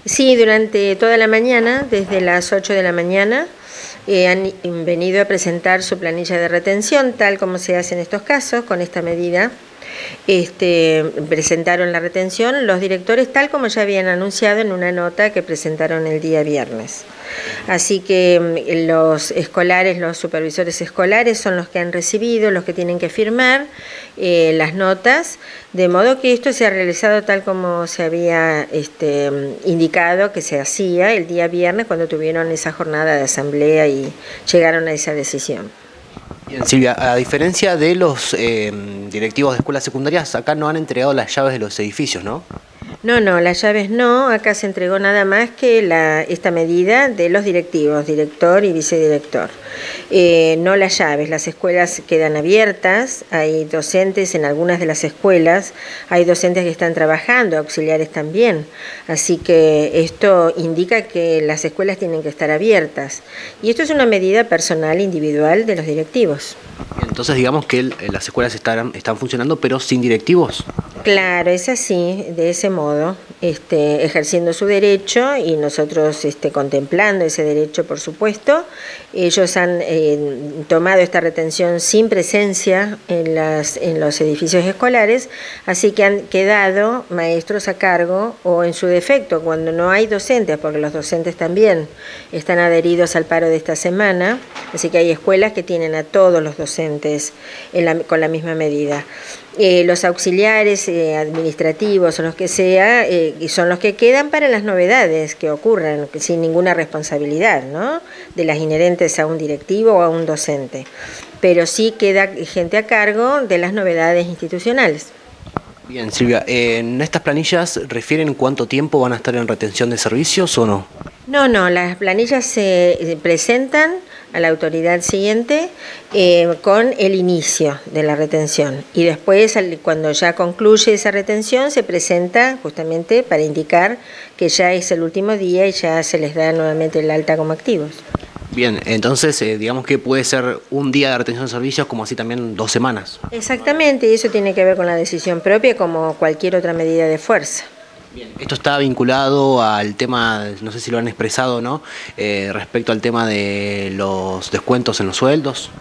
Sí, durante toda la mañana, desde las 8 de la mañana, han venido a presentar su planilla de retención, tal como se hace en estos casos, con esta medida. Presentaron la retención los directores, tal como ya habían anunciado en una nota que presentaron el día viernes. Así que los escolares, los supervisores escolares son los que han recibido, los que tienen que firmar las notas, de modo que esto se ha realizado tal como se había indicado que se hacía el día viernes cuando tuvieron esa jornada de asamblea y llegaron a esa decisión. Bien, Silvia, a diferencia de los directivos de escuelas secundarias, acá no han entregado las llaves de los edificios, ¿no? No, las llaves no, acá se entregó nada más que esta medida de los directivos, director y vicedirector. No las llaves, las escuelas quedan abiertas, hay docentes en algunas de las escuelas, hay docentes que están trabajando, auxiliares también, así que esto indica que las escuelas tienen que estar abiertas. Y esto es una medida personal, individual de los directivos. Entonces digamos que las escuelas están funcionando pero sin directivos. Claro, es así, de ese modo, ejerciendo su derecho y nosotros contemplando ese derecho, por supuesto. Ellos han tomado esta retención sin presencia en los edificios escolares, así que han quedado maestros a cargo o en su defecto, cuando no hay docentes, porque los docentes también están adheridos al paro de esta semana, así que hay escuelas que tienen a todos los docentes con la misma medida. Los auxiliares administrativos o los que sea, son los que quedan para las novedades que ocurran sin ninguna responsabilidad, ¿no?, de las inherentes a un directivo o a un docente. Pero sí queda gente a cargo de las novedades institucionales. Bien, Silvia, ¿en estas planillas refieren cuánto tiempo van a estar en retención de servicios o no? No, las planillas se presentan a la autoridad siguiente con el inicio de la retención y después cuando ya concluye esa retención se presenta justamente para indicar que ya es el último día y ya se les da nuevamente el alta como activos. Bien, entonces digamos que puede ser un día de retención de servicios como así también 2 semanas. Exactamente, y eso tiene que ver con la decisión propia como cualquier otra medida de fuerza. Bien, esto está vinculado al tema, no sé si lo han expresado o no, respecto al tema de los descuentos en los sueldos.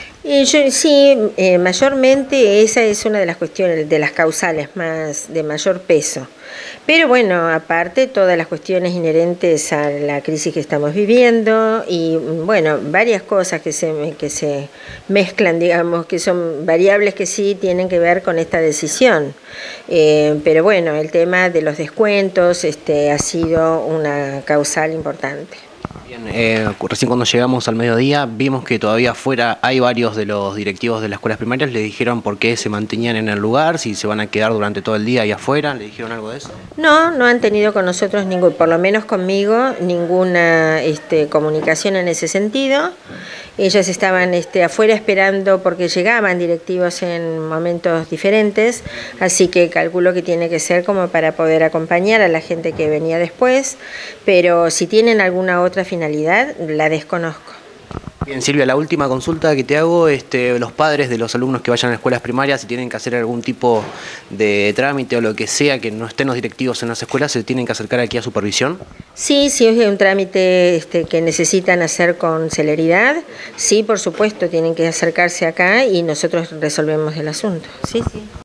Sí, mayormente esa es una de las cuestiones, de las causales de mayor peso. Pero bueno, aparte todas las cuestiones inherentes a la crisis que estamos viviendo y bueno, varias cosas que se mezclan, digamos, que son variables que sí tienen que ver con esta decisión. Pero bueno, el tema de los descuentos ha sido una causal importante. Bien, recién cuando llegamos al mediodía vimos que todavía afuera hay varios de los directivos de las escuelas primarias. ¿Le dijeron por qué se mantenían en el lugar, si se van a quedar durante todo el día ahí afuera? ¿Le dijeron algo de eso? No han tenido con nosotros por lo menos conmigo, ninguna comunicación en ese sentido. Ellos estaban afuera esperando porque llegaban directivos en momentos diferentes, así que calculo que tiene que ser como para poder acompañar a la gente que venía después, pero si tienen alguna otra finalidad, la desconozco. Bien, Silvia, la última consulta que te hago, los padres de los alumnos que vayan a escuelas primarias, si tienen que hacer algún tipo de trámite o lo que sea, que no estén los directivos en las escuelas, ¿se tienen que acercar aquí a supervisión? Sí, si es un trámite que necesitan hacer con celeridad, sí, por supuesto, tienen que acercarse acá y nosotros resolvemos el asunto. Sí.